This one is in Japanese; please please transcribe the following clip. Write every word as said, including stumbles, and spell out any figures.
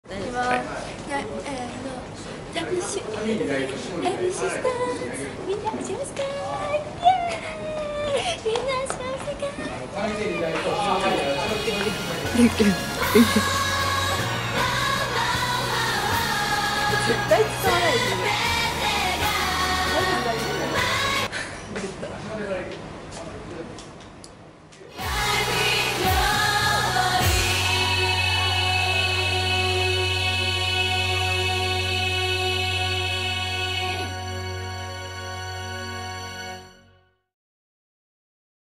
はい、えーの、ダブルシュー、エビシスターズ、みんな一緒ですかー、イエーイ、みんな一緒ですかー。